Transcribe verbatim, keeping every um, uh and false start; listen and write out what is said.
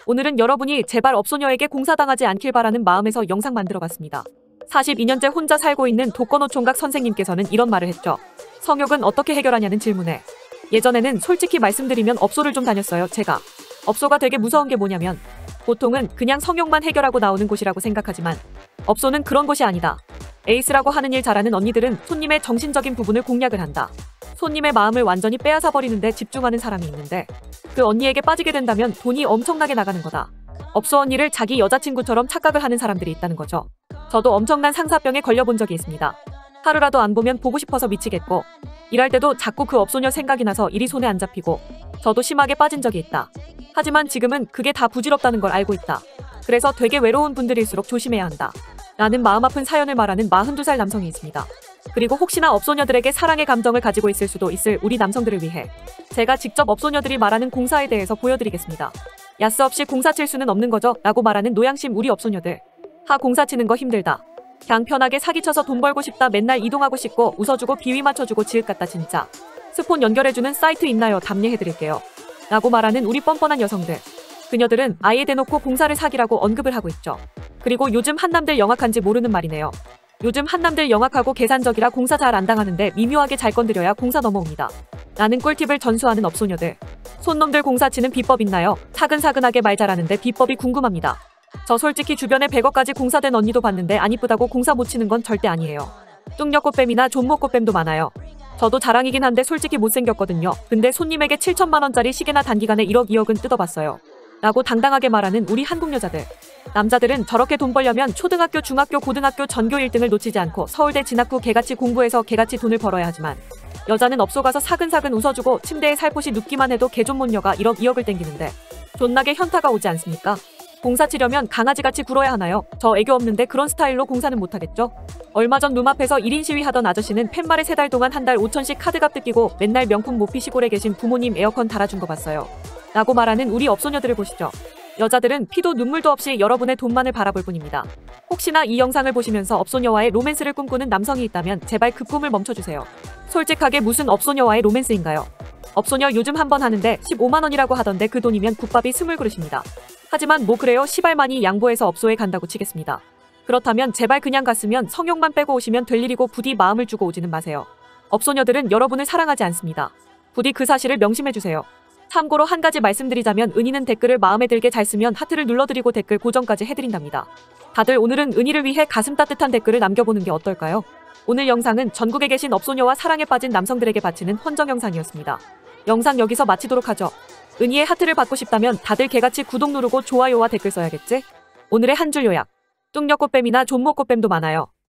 오늘은 여러분이 제발 업소녀에게 공사당하지 않길 바라는 마음에서 영상 만들어봤습니다. 사십이 년째 혼자 살고 있는 독거노총각 선생님께서는 이런 말을 했죠. 성욕은 어떻게 해결하냐는 질문에 예전에는 솔직히 말씀드리면 업소를 좀 다녔어요. 제가 업소가 되게 무서운 게 뭐냐면 보통은 그냥 성욕만 해결하고 나오는 곳이라고 생각하지만 업소는 그런 곳이 아니다. 에이스라고 하는 일 잘하는 언니들은 손님의 정신적인 부분을 공략을 한다. 손님의 마음을 완전히 빼앗아 버리는데 집중하는 사람이 있는데 그 언니에게 빠지게 된다면 돈이 엄청나게 나가는 거다. 업소 언니를 자기 여자친구처럼 착각을 하는 사람들이 있다는 거죠. 저도 엄청난 상사병에 걸려본 적이 있습니다. 하루라도 안 보면 보고 싶어서 미치겠고 일할 때도 자꾸 그 업소녀 생각이 나서 일이 손에 안 잡히고 저도 심하게 빠진 적이 있다. 하지만 지금은 그게 다 부질없다는 걸 알고 있다. 그래서 되게 외로운 분들일수록 조심해야 한다. 라는 마음 아픈 사연을 말하는 마흔두 살 남성이 있습니다. 그리고 혹시나 업소녀들에게 사랑의 감정을 가지고 있을 수도 있을 우리 남성들을 위해 제가 직접 업소녀들이 말하는 공사에 대해서 보여드리겠습니다. 야스 없이 공사 칠 수는 없는 거죠? 라고 말하는 노양심 우리 업소녀들. 하 공사 치는 거 힘들다. 그냥 편하게 사기쳐서 돈 벌고 싶다. 맨날 이동하고 싶고 웃어주고 비위 맞춰주고 지읒 같다 진짜. 스폰 연결해주는 사이트 있나요? 답례해드릴게요. 라고 말하는 우리 뻔뻔한 여성들. 그녀들은 아예 대놓고 공사를 사기라고 언급을 하고 있죠. 그리고 요즘 한남들 영악한지 모르는 말이네요. 요즘 한남들 영악하고 계산적이라 공사 잘 안 당하는데 미묘하게 잘 건드려야 공사 넘어옵니다. 라는 꿀팁을 전수하는 업소녀들. 손놈들 공사 치는 비법 있나요? 사근사근하게 말 잘하는데 비법이 궁금합니다. 저 솔직히 주변에 백억까지 공사된 언니도 봤는데 안 이쁘다고 공사 못 치는 건 절대 아니에요. 뚱녀꽃뱀이나 존모꽃뱀도 많아요. 저도 자랑이긴 한데 솔직히 못생겼거든요. 근데 손님에게 칠천만 원짜리 시계나 단기간에 일억 이억은 뜯어봤어요. 라고 당당하게 말하는 우리 한국 여자들. 남자들은 저렇게 돈 벌려면 초등학교, 중학교, 고등학교 전교 일 등을 놓치지 않고 서울대 진학 후 개같이 공부해서 개같이 돈을 벌어야 하지만 여자는 업소 가서 사근사근 웃어주고 침대에 살포시 눕기만 해도 개존몬녀가 일억 이억을 땡기는데 존나게 현타가 오지 않습니까? 공사 치려면 강아지같이 굴어야 하나요? 저 애교 없는데 그런 스타일로 공사는 못하겠죠? 얼마 전 눈앞에서 일 인 시위하던 아저씨는 팻말에 세 달 동안 한 달 오천씩 카드값 뜯기고 맨날 명품 모피 시골에 계신 부모님 에어컨 달아준 거 봤어요. 라고 말하는 우리 업소녀들을 보시죠. 여자들은 피도 눈물도 없이 여러분의 돈만을 바라볼 뿐입니다. 혹시나 이 영상을 보시면서 업소녀와의 로맨스를 꿈꾸는 남성이 있다면 제발 그 꿈을 멈춰주세요. 솔직하게 무슨 업소녀와의 로맨스인가요? 업소녀 요즘 한 번 하는데 십오만 원이라고 하던데 그 돈이면 국밥이 스물 그릇입니다. 하지만 뭐 그래요? 시발만이 양보해서 업소에 간다고 치겠습니다. 그렇다면 제발 그냥 갔으면 성욕만 빼고 오시면 될 일이고 부디 마음을 주고 오지는 마세요. 업소녀들은 여러분을 사랑하지 않습니다. 부디 그 사실을 명심해주세요. 참고로 한 가지 말씀드리자면 은희는 댓글을 마음에 들게 잘 쓰면 하트를 눌러드리고 댓글 고정까지 해드린답니다. 다들 오늘은 은희를 위해 가슴 따뜻한 댓글을 남겨보는 게 어떨까요? 오늘 영상은 전국에 계신 업소녀와 사랑에 빠진 남성들에게 바치는 헌정 영상이었습니다. 영상 여기서 마치도록 하죠. 은희의 하트를 받고 싶다면 다들 개같이 구독 누르고 좋아요와 댓글 써야겠지? 오늘의 한 줄 요약. 뚱녀꽃뱀이나 존모꽃뱀도 많아요.